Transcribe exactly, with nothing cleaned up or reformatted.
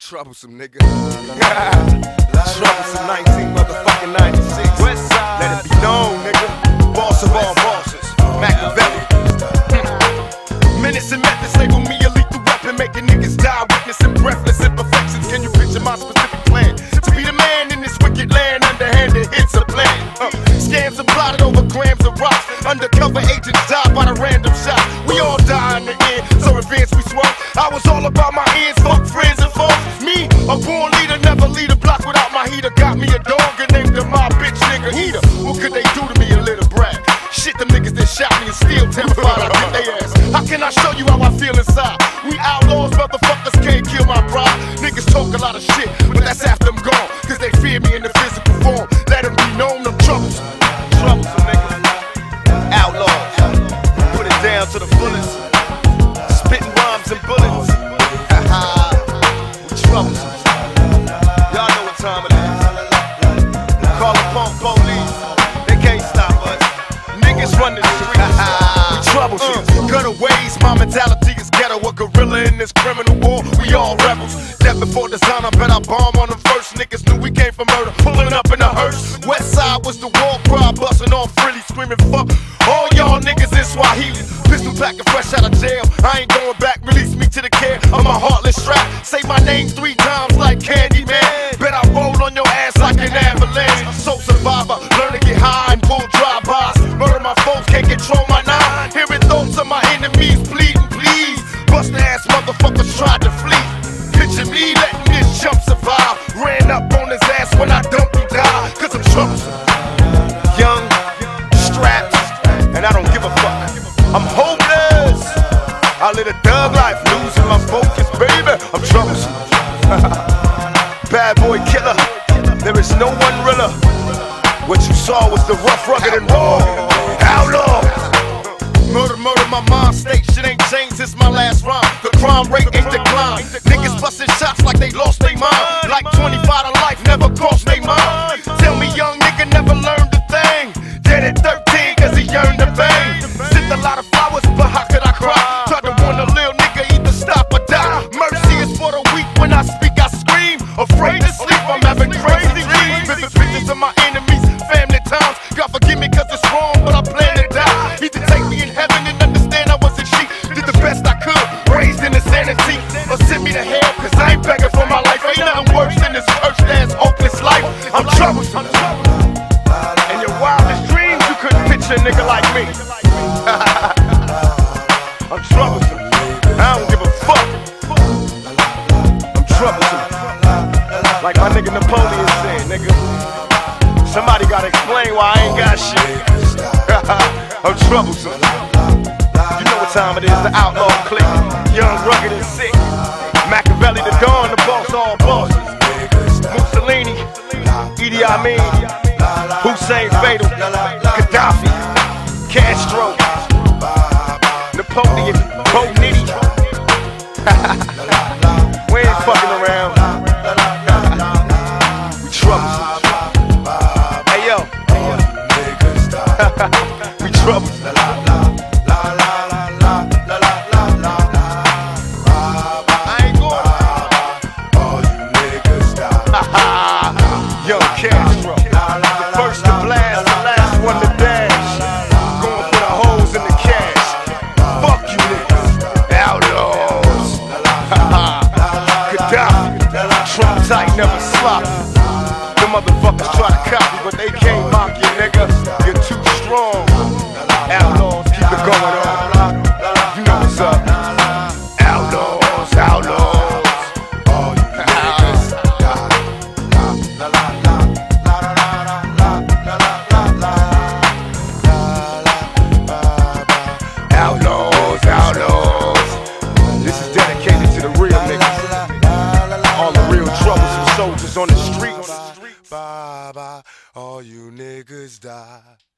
Troublesome nigga. Troublesome nineteen motherfucking ninety-six. Westside. Let it be known, nigga. Boss of all bosses. Machiavelli. Minutes and methods label me a lethal weapon, making niggas die, witnessing breathless imperfections. Can you picture my specific plan? To be the man in this wicked land, underhanded hits a plan. Uh, scams are plotted over grams of rocks. Undercover agents die by the random shot. We all die in the end, so advance we swerve. I was all about my ends, fuck friends and foes. Me, a born leader, never lead a block without my heater. Got me a dog and named him my bitch nigga eater. What could they do to me, a little brat? Shit, them niggas that shot me and still terrified I beat they ass. How can I show you how I feel inside? We outlaws, motherfuckers can't kill my pride. Niggas talk a lot of shit, but that's after I'm gone. Cause they fear me in the physical form. Let them be known I'm troublesome. Troublesome niggas. Outlaws. Put it down to the fullest. Spitting rhymes and bullets. We troublesome. Y'all know what time it is. Call the punk police. They can't stop us. Niggas run the streets. We troublesome. Uh, Gutaways, my mentality is ghetto. A gorilla in this criminal war. We all rebels. Death before design, I bet I bomb on them first. Niggas knew we came for murder. Pulling up in a hearse. Westside was the war cry. Busting off frilly, screaming fuck all y'all niggas in Swahili. Pistol packing fresh out of jail. I ain't going back. Release me to the care of my heartless strap. Say my name three times like Candyman. Bet I roll on your ass like an avalanche. Soul survivor. Learn to get high and pull drive-bys. Murder my foes, can't control my nine. Hearing thoughts of my enemies pleading, please. Bust ass motherfuckers tried to flee. Picture me letting this chump survive. Ran up on his ass when I dumped him die. Cause I'm troublesome. Young, strapped, and I don't give a fuck. I'm hopeless. I live a thug life, losing my focus, baby. I'm troublesome. Bad boy killer. There is no one realer. What you saw was the rough, rugged, and raw. Outlaw. Murder, murder, my mind state. Shit ain't changed since my last rhyme. The crime rate ain't declined. Niggas busting shots like they lost their mind. Like twenty-five to life, never crossed their mind. Tell me young nigga never learned a thing. Dead at thirteen cause he yearned to bang. Sent a lot of flowers, but how could I cry? Tried to warn a little nigga either stop or die. Mercy is for the weak, when I speak I scream. Afraid to sleep, I'm having crazy dreams. Vivid pictures of my enemies, family times. God forgive me cause it's wrong, but I plan to die. Either take me in heaven and understand I wasn't sheep. Did the best I could, raised in insanity. Or send me to hell cause I ain't begging for my life. Ain't nothing worse than this cursed ass hopeless life. I'm troublesome. In your wildest dreams you couldn't picture a nigga like me. I'm troublesome. I don't give a fuck. I'm troublesome. Like my nigga Napoleon said, nigga. Somebody gotta explain why I ain't got shit. I'm troublesome. You know what time it is, the outlaw clique. Young, rugged, and sick. Machiavelli, the Dawn, the boss, all bosses. Mussolini, Idi Amin, Hussein Fatal, Gaddafi, Castro, Napoleon, Bo Nitty. We ain't fucking around. We troublesome. Hey yo. We troublesome. Young Castro, the first to blast, the last one to dash. Going for the holes in the cash. Fuck you niggas, outlaws. Gaddafi, Trump tight, never sloppy. The motherfuckers try to copy, but they can't mock you, nigga. You're too strong. Outlaws, keep it going on. You know what's up. Outlaws, outlaws. Outlaws, outlaws. This is dedicated to the real niggas. All the real troublesome soldiers on the streets. Bye bye, all you niggas die.